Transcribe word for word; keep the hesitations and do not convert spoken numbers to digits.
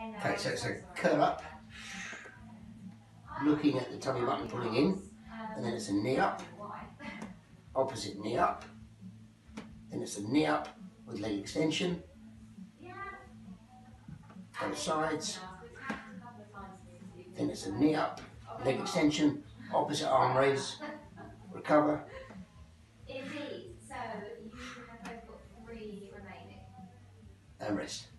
Okay, so it's a curl up, looking at the tummy button, pulling in, and then it's a knee up, opposite knee up, then it's a knee up with leg extension, both sides, then it's a knee up, leg extension, opposite arm raise, recover, Indeed, so you have both got three remaining. and rest.